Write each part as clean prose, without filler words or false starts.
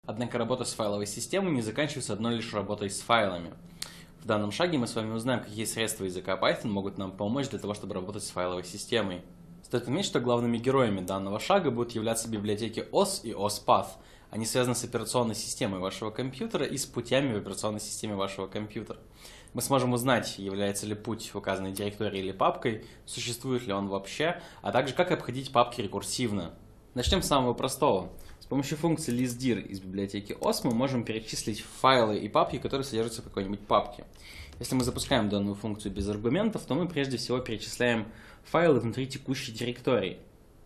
Однако работа с файловой системой не заканчивается одной лишь работой с файлами. В данном шаге мы с вами узнаем, какие средства языка Python могут нам помочь для того, чтобы работать с файловой системой. Стоит отметить, что главными героями данного шага будут являться библиотеки OS и OSPath. Они связаны с операционной системой вашего компьютера и с путями в операционной системе вашего компьютера. Мы сможем узнать, является ли путь указанной директорией или папкой, существует ли он вообще, а также как обходить папки рекурсивно. Начнем с самого простого. С помощью функции listdir из библиотеки OS мы можем перечислить файлы и папки, которые содержатся в какой-нибудь папке. Если мы запускаем данную функцию без аргументов, то мы прежде всего перечисляем файлы внутри текущей директории.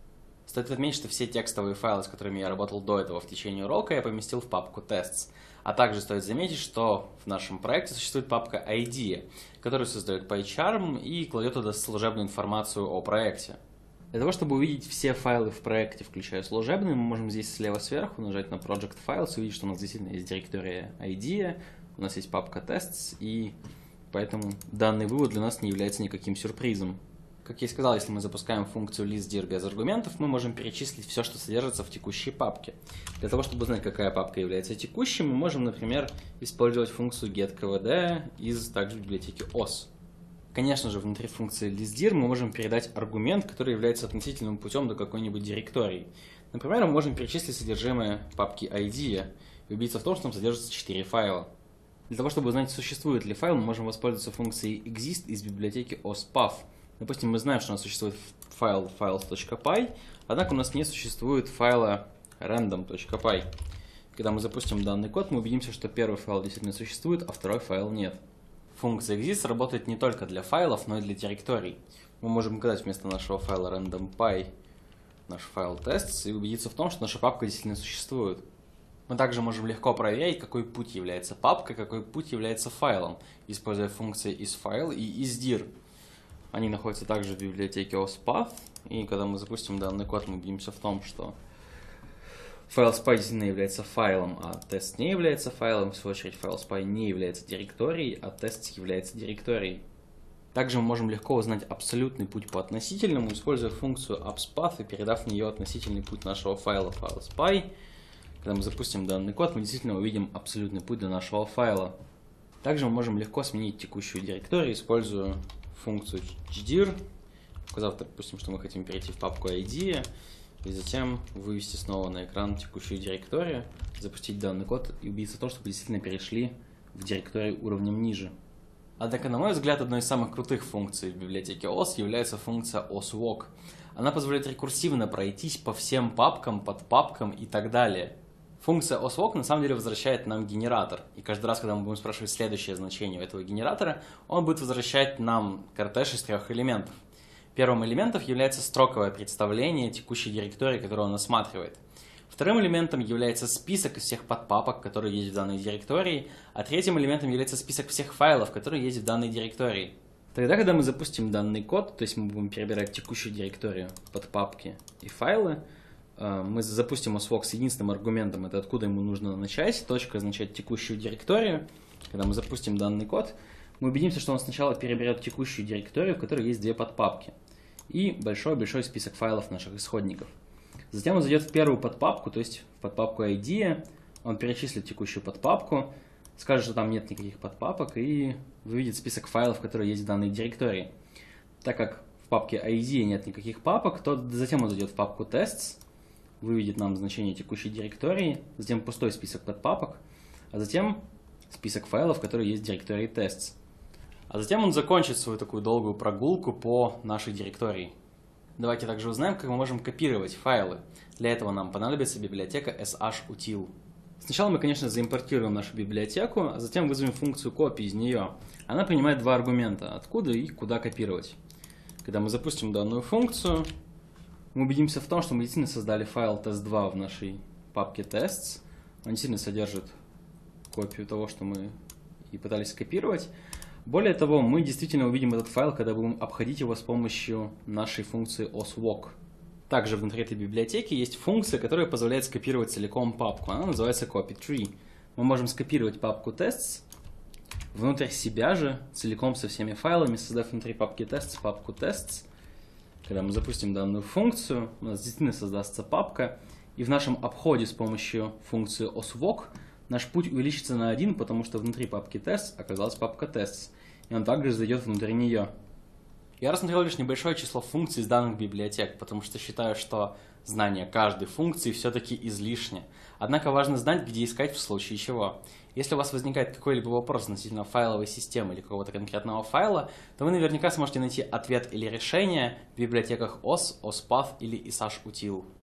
Стоит отметить, что все текстовые файлы, с которыми я работал до этого в течение урока, я поместил в папку tests. А также стоит заметить, что в нашем проекте существует папка IDEA, которую создает PyCharm и кладет туда служебную информацию о проекте. Для того, чтобы увидеть все файлы в проекте, включая служебные, мы можем здесь слева сверху нажать на Project Files и увидеть, что у нас действительно есть директория IDEA, у нас есть папка tests, и поэтому данный вывод для нас не является никаким сюрпризом. Как я и сказал, если мы запускаем функцию listdir без аргументов, мы можем перечислить все, что содержится в текущей папке. Для того, чтобы узнать, какая папка является текущей, мы можем, например, использовать функцию getKVD из также библиотеки OS. Конечно же, внутри функции listdir мы можем передать аргумент, который является относительным путем до какой-нибудь директории. Например, мы можем перечислить содержимое папки IDEA и убедиться в том, что там содержится 4 файла. Для того, чтобы узнать, существует ли файл, мы можем воспользоваться функцией exist из библиотеки OSPath. Допустим, мы знаем, что у нас существует файл files.py, однако у нас не существует файла random.py. Когда мы запустим данный код, мы убедимся, что первый файл действительно существует, а второй файл нет. Функция exist работает не только для файлов, но и для директорий. Мы можем указать вместо нашего файла random.py наш файл tests и убедиться в том, что наша папка действительно существует. Мы также можем легко проверить, какой путь является папкой, какой путь является файлом, используя функции isFile и isdir. Они находятся также в библиотеке OSPath, и когда мы запустим данный код, мы убедимся в том, что файл spy действительно является файлом, а тест не является файлом. В свою очередь, файл spy не является директорией, а тест является директорией. Также мы можем легко узнать абсолютный путь по относительному, используя функцию appspath и передав в нее относительный путь нашего файла файл spy. Когда мы запустим данный код, мы действительно увидим абсолютный путь до нашего файла. Также мы можем легко сменить текущую директорию, используя функцию gdir, указав, допустим, что мы хотим перейти в папку IDEA, и затем вывести снова на экран текущую директорию, запустить данный код и убедиться в том, что мы действительно перешли в директорию уровнем ниже. Однако, на мой взгляд, одной из самых крутых функций в библиотеке OS является функция oswalk. Она позволяет рекурсивно пройтись по всем папкам, подпапкам и так далее. Функция oswalk на самом деле возвращает нам генератор, и каждый раз, когда мы будем спрашивать следующее значение у этого генератора, он будет возвращать нам кортеж из 3 элементов. Первым элементом является строковое представление текущей директории, которую он осматривает. Вторым элементом является список из всех подпапок, которые есть в данной директории, а третьим элементом является список всех файлов, которые есть в данной директории. Тогда, когда мы запустим данный код, то есть мы будем перебирать текущую директорию, подпапки и файлы, мы запустим oswalk с единственным аргументом, это откуда ему нужно начать, точка означает текущую директорию. Когда мы запустим данный код, мы убедимся, что он сначала переберет текущую директорию, в которой есть 2 подпапки, и большой-большой список файлов наших исходников. Затем он зайдет в первую подпапку, то есть в подпапку IDEA, он перечислит текущую подпапку, скажет, что там нет никаких подпапок, и выведет список файлов, которые есть в данной директории. Так как в папке IDEA нет никаких папок, то затем он зайдет в папку tests, выведет нам значение текущей директории, затем пустой список подпапок, а затем список файлов, которые есть в директории tests. А затем он закончит свою такую долгую прогулку по нашей директории. Давайте также узнаем, как мы можем копировать файлы. Для этого нам понадобится библиотека shutil. Сначала мы, конечно, заимпортируем нашу библиотеку, а затем вызовем функцию copy из нее. Она принимает 2 аргумента, откуда и куда копировать. Когда мы запустим данную функцию, мы убедимся в том, что мы действительно создали файл test2 в нашей папке tests. Он действительно содержит копию того, что мы и пытались скопировать. Более того, мы действительно увидим этот файл, когда будем обходить его с помощью нашей функции oswalk. Также внутри этой библиотеки есть функция, которая позволяет скопировать целиком папку. Она называется copy-tree. Мы можем скопировать папку tests внутрь себя же, целиком со всеми файлами, создав внутри папки tests папку tests. Когда мы запустим данную функцию, у нас действительно создастся папка, И в нашем обходе с помощью функции oswalk наш путь увеличится на 1, потому что внутри папки tests оказалась папка tests, и он также зайдет внутрь нее. Я рассмотрел лишь небольшое число функций из данных библиотек, потому что считаю, что знание каждой функции все-таки излишне. Однако важно знать, где искать в случае чего. Если у вас возникает какой-либо вопрос относительно файловой системы или какого-то конкретного файла, то вы наверняка сможете найти ответ или решение в библиотеках OS, OSPath или ISASH-Util.